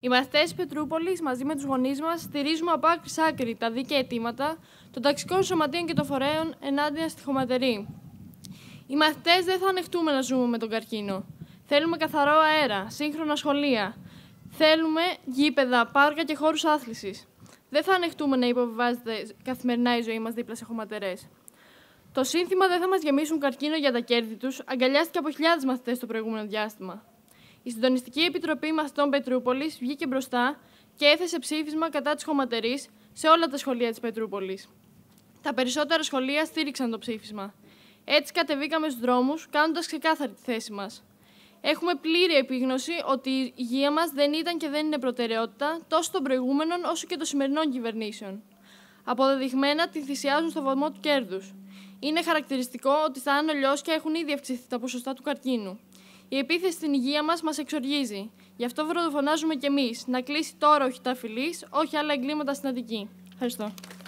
Οι μαθητές Πετρούπολης, μαζί με τους γονείς μας, στηρίζουμε από άκρη σ' άκρη τα δίκαια αιτήματα των ταξικών σωματείων και των φορέων ενάντια στη χωματερή. Οι μαθητές δεν θα ανεχτούμε να ζούμε με τον καρκίνο. Θέλουμε καθαρό αέρα, σύγχρονα σχολεία. Θέλουμε γήπεδα, πάρκα και χώρους άθλησης. Δεν θα ανεχτούμε να υποβιβάζεται καθημερινά η ζωή μας δίπλα σε χωματερές. Το σύνθημα «Δεν θα μας γεμίσουν καρκίνο για τα κέρδη τους» αγκαλιάστηκε από χιλιάδες μαθητές το προηγούμενο διάστημα. Η Συντονιστική Επιτροπή Μαθητών Πετρούπολης βγήκε μπροστά και έθεσε ψήφισμα κατά της χωματερής σε όλα τα σχολεία της Πετρούπολης. Τα περισσότερα σχολεία στήριξαν το ψήφισμα. Έτσι κατεβήκαμε στους δρόμους, κάνοντας ξεκάθαρη τη θέση μας. Έχουμε πλήρη επίγνωση ότι η υγεία μας δεν ήταν και δεν είναι προτεραιότητα τόσο των προηγούμενων όσο και των σημερινών κυβερνήσεων. Αποδεδειγμένα τη θυσιάζουν στο βωμό του κέρδους. Είναι χαρακτηριστικό ότι στα Άνω Λιώσια έχουν ήδη αυξηθεί τα ποσοστά του καρκίνου. Η επίθεση στην υγεία μας εξοργίζει. Γι' αυτό βροντοφωνάζουμε κι εμείς να κλείσει τώρα ο χιτάφυλλης, όχι άλλα εγκλήματα στην Αττική. Ευχαριστώ.